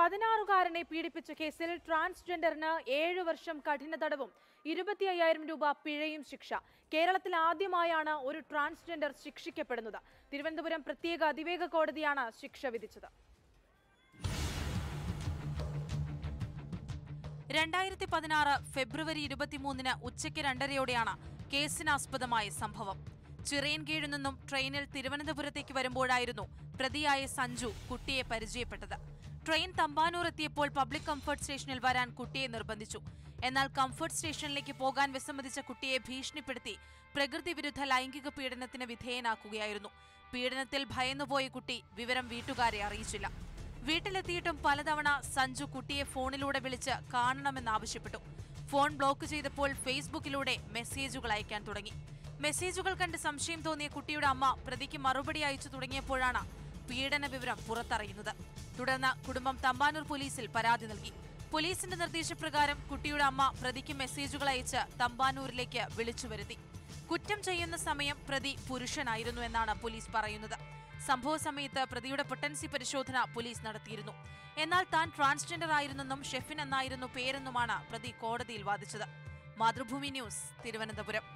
16-കാരനെ പീഡിപ്പിച്ച കേസിൽ ട്രാൻസ്ജെൻഡറിന് 7 വർഷം കഠിന തടവും 25,000 രൂപ പിഴയും ശിക്ഷ. കേരളത്തിൽ ആദ്യമായാണ് ഒരു ട്രാൻസ്ജെൻഡർ ശിക്ഷിക്കപ്പെടുന്നത്. തിരുവനന്തപുരം പ്രത്യേക അതിവേഗ കോടതിയാണ് ശിക്ഷ വിധിച്ചത്. 2016 ഫെബ്രുവരി 23-ന് ഉച്ചയ്ക്ക് 2:30-യോടെയാണ് കേസിനാസ്പദമായ സംഭവം. ചിറയൻകീഴിൽ നിന്നും ട്രെയിനിൽ തിരുവനന്തപുരത്തേക്ക് വരുമ്പോഴായിരുന്നു പ്രതിയായ സഞ്ജു കുട്ടിയെ പരിചയപ്പെട്ടത്. ട്രെയിൻ തമ്പാനൂർ എത്തിയപ്പോൾ പബ്ലിക് കംഫർട്ട് സ്റ്റേഷനിൽ വരാൻ കുട്ടിയെ നിർബന്ധിച്ചു. എന്നാൽ കംഫർട്ട് സ്റ്റേഷനിലേക്ക് പോകാൻ വിസമ്മതിച്ച കുട്ടിയെ ഭീഷണിപ്പെടുത്തി പ്രകൃതി വിരുദ്ധ ലൈംഗിക പീഡനത്തിന് വിധേയനാക്കുകയായിരുന്നു. പീഡനത്തിൽ ഭയന്നുപോയ കുട്ടി വിവരം വീട്ടുകാരെ അറിയിച്ചില്ല. വീട്ടിലെത്തിയിട്ടും പലതവണ സഞ്ജു കുട്ടിയെ ഫോണിലൂടെ വിളിച്ച് കാണണമെന്നാവശ്യപ്പെട്ടു. ഫോൺ ബ്ലോക്ക് ചെയ്തപ്പോൾ ഫേസ്ബുക്കിലൂടെ മെസ്സേജുകൾ അയക്കാൻ തുടങ്ങി. മെസ്സേജുകൾ കണ്ട് സംശയം തോന്നിയ കുട്ടിയുടെ അമ്മ പ്രതിക്ക് മറുപടി അയച്ചു തുടങ്ങിയപ്പോഴാണ് പീഡന വിവരം പുറത്തറിയുന്നത്. തുടർന്ന് കുടുംബം തമ്പാനൂർ പോലീസിൽ പരാതി നൽകി. പോലീസിന്റെ നിർദ്ദേശപ്രകാരം കുട്ടിയുടെ അമ്മ പ്രതിക്ക് മെസ്സേജുകൾ അയച്ച് തമ്പാനൂരിലേക്ക് വിളിച്ചു വരുത്തി. കുറ്റം ചെയ്യുന്ന സമയം പ്രതി പുരുഷനായിരുന്നു എന്നാണ് പോലീസ് പറയുന്നത്. സംഭവ സമയത്ത് പ്രതിയുടെ പൊട്ടൻസി പരിശോധന പോലീസ് നടത്തിയിരുന്നു. എന്നാൽ താൻ ട്രാൻസ്ജെൻഡർ ആയിരുന്നെന്നും ഷെഫിൻ എന്നായിരുന്നു പേരെന്നുമാണ് പ്രതി കോടതിയിൽ വാദിച്ചത്. മാതൃഭൂമി ന്യൂസ്, തിരുവനന്തപുരം.